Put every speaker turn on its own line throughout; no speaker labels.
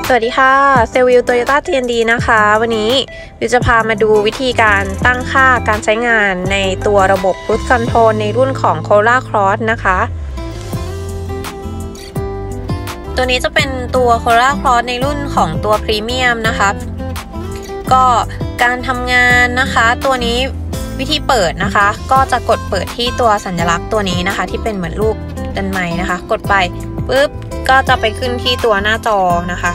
สวัสดีค่ะเซลล์วิว Toyota TND นะคะวันนี้วิวจะพามาดูวิธีการตั้งค่าการใช้งานในตัวระบบ Cruise Control ในรุ่นของ Corolla Cross นะคะตัวนี้จะเป็นตัว Corolla Cross ในรุ่นของตัว Premium นะคะก็การทำงานนะคะตัวนี้วิธีเปิดนะคะก็จะกดเปิดที่ตัวสัญลักษณ์ตัวนี้นะคะที่เป็นเหมือนรูปด้านในนะคะกดไปปุ๊บก็จะไปขึ้นที่ตัวหน้าจอนะคะ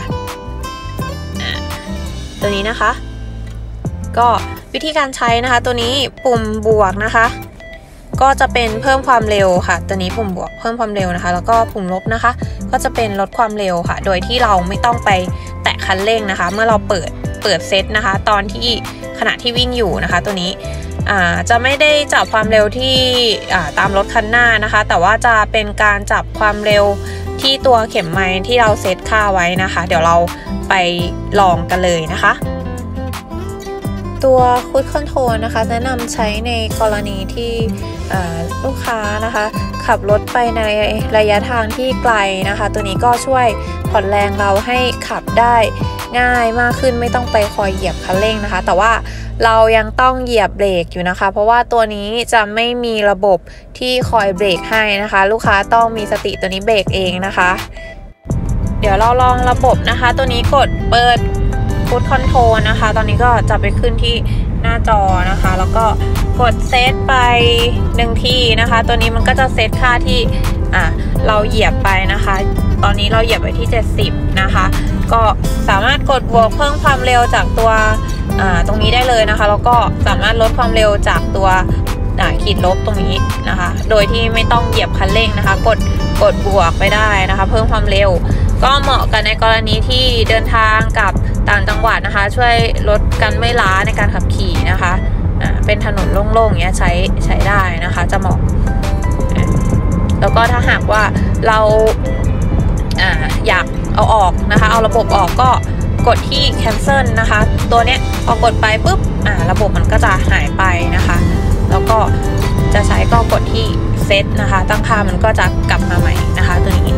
ตัวนี้นะคะก็วิธีการใช้นะคะตัวนี้ปุ่มบวกนะคะก็จะเป็นเพิ่มความเร็วค่ะตัวนี้ปุ่มบวกเพิ่มความเร็วนะคะแล้วก็ปุ่มลบนะคะก็จะเป็นลดความเร็วค่ะโดยที่เราไม่ต้องไปแตะคันเร่งนะคะเมื่อเราเปิดเซตนะคะตอนที่ขณะที่วิ่งอยู่นะคะตัวนี้จะไม่ได้จับความเร็วที่ตามรถคันหน้านะคะแต่ว่าจะเป็นการจับความเร็วที่ตัวเข็มไม้ที่เราเซตค่าไว้นะคะเดี๋ยวเราไปลองกันเลยนะคะตัว Cruise Control นะคะแนะนำใช้ในกรณีที่ลูกค้านะคะขับรถไปในระยะทางที่ไกลนะคะตัวนี้ก็ช่วยผ่อนแรงเราให้ขับได้ง่ายมากขึ้นไม่ต้องไปคอยเหยียบคันเร่งนะคะแต่ว่าเรายังต้องเหยียบเบรกอยู่นะคะเพราะว่าตัวนี้จะไม่มีระบบที่คอยเบรกให้นะคะลูกค้าต้องมีสติตัวนี้เบรกเองนะคะเดี๋ยวเราลองระบบนะคะตัวนี้กดเปิดCruise Controlนะคะตอนนี้ก็จะไปขึ้นที่หน้าจอนะคะแล้วก็กดเซตไป1ทีนะคะตัวนี้มันก็จะเซตค่าที่เราเหยียบไปนะคะตอนนี้เราเหยียบไปที่70นะคะก็สามารถกดบวกเพิ่มความเร็วจากตัวตรงนี้ได้เลยนะคะแล้วก็สามารถลดความเร็วจากตัวขีดลบตรงนี้นะคะโดยที่ไม่ต้องเหยียบคันเร่งนะคะกดบวกไปได้นะคะเพิ่มความเร็วก็เหมาะกันในกรณีที่เดินทางกับต่างจังหวัดนะคะช่วยลดการไม่ล้าในการขับขี่นะคะเป็นถนนโล่งๆเงี้ยใช้ได้นะคะจะเหมาะแล้วก็ถ้าหากว่าเราอยากเอาออกนะคะเอาระบบออกก็กดที่ cancel นะคะตัวเนี้ยพอกดไปปุ๊บระบบมันก็จะหายไปนะคะแล้วก็จะใช้ก็กดที่เซตนะคะตั้งค่ามันก็จะกลับมาใหม่นะคะตัวนี้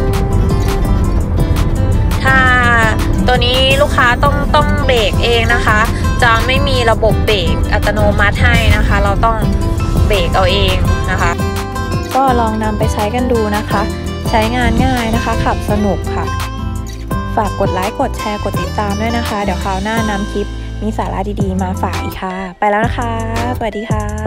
ถ้าตัวนี้ลูกค้าต้องเบรกเองนะคะจะไม่มีระบบเบรกอัตโนมัติให้นะคะเราต้องเบรกเอาเองนะคะก็ลองนำไปใช้กันดูนะคะใช้งานง่ายนะคะขับสนุกค่ะฝากกดไลค์กดแชร์กดติดตามด้วยนะคะเดี๋ยวคราวหน้านำคลิปมีสาระดีๆมาฝากอีกค่ะไปแล้วนะคะสวัสดีค่ะ